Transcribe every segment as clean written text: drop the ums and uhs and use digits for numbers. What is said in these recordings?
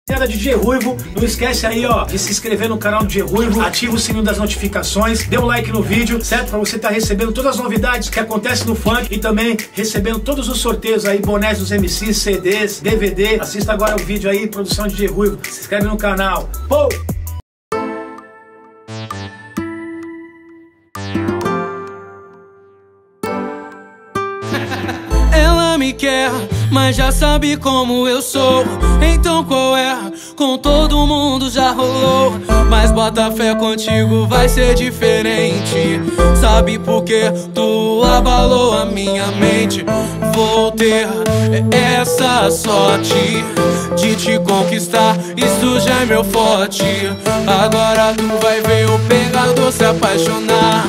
DJ Ruivo, não esquece aí, ó, de se inscrever no canal do DJ Ruivo, ativa o sininho das notificações, dê um like no vídeo, certo? Pra você estar recebendo todas as novidades que acontecem no funk e também recebendo todos os sorteios aí, bonés dos MCs, CDs, DVD. Assista agora o vídeo aí, produção de DJ Ruivo, se inscreve no canal. Pô! Ela me quer, mas já sabe como eu sou. Então qual é? Com todo mundo já rolou, mas bota fé, contigo vai ser diferente. Sabe por quê? Tu abalou a minha mente. Vou ter essa sorte de te conquistar, isso já é meu forte. Agora tu vai ver o pegador se apaixonar.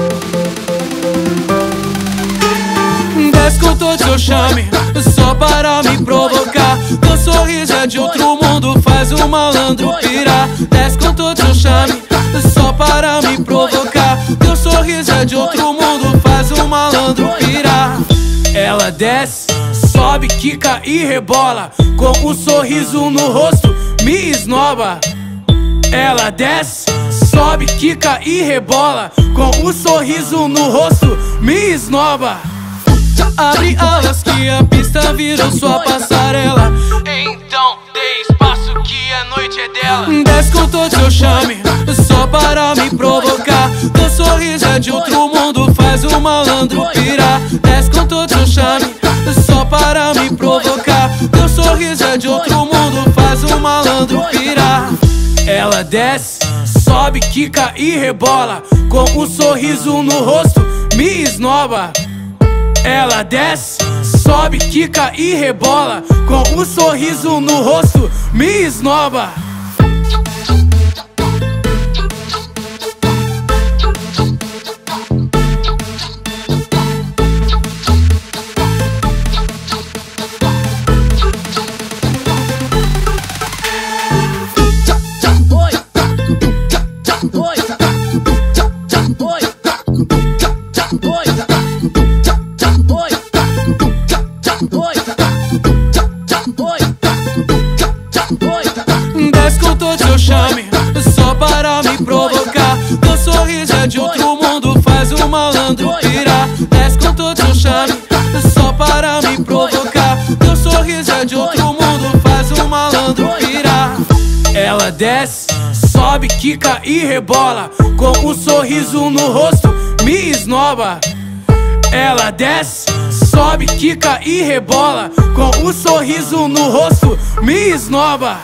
Desce com todo seu charme, só para me provocar. Teu sorriso é de outro mundo, faz o malandro pirar. Desce com todo seu charme, só para me provocar. Teu sorriso é de outro mundo, faz o malandro pirar. Ela desce, sobe, quica e rebola, com o sorriso no rosto me esnoba. Ela desce, sobe, quica e rebola, com o sorriso no rosto me esnoba. Abre alas que a pista virou sua passarela, então dê espaço que a noite é dela. Desce com todo seu charme, só para me provocar. Teu sorriso é de outro mundo, faz o malandro pirar. Desce com todo seu charme, só para me provocar. Teu sorriso é de outro mundo, faz o malandro pirar. Ela desce, sobe, quica e rebola, com o sorriso no rosto me esnoba. Ela desce, sobe, quica e rebola, com o sorriso no rosto me esnoba. Desce com todo seu charme, só para me provocar. Teu sorriso é de outro mundo, faz o malandro pirar. Desce com todo seu charme, só para me provocar. Teu sorriso é de outro mundo, faz o malandro pirar. Ela desce, sobe, quica e rebola, com o sorriso no rosto me esnoba. Ela desce, sobe, quica e rebola, com o sorriso no rosto me esnoba.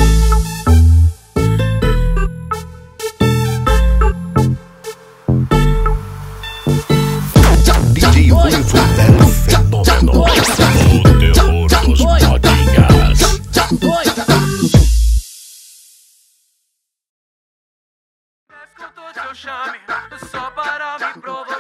DJ Ruivo é um fenômeno, o terror dos modinhas. Desce com todo seu charme, só para me provocar.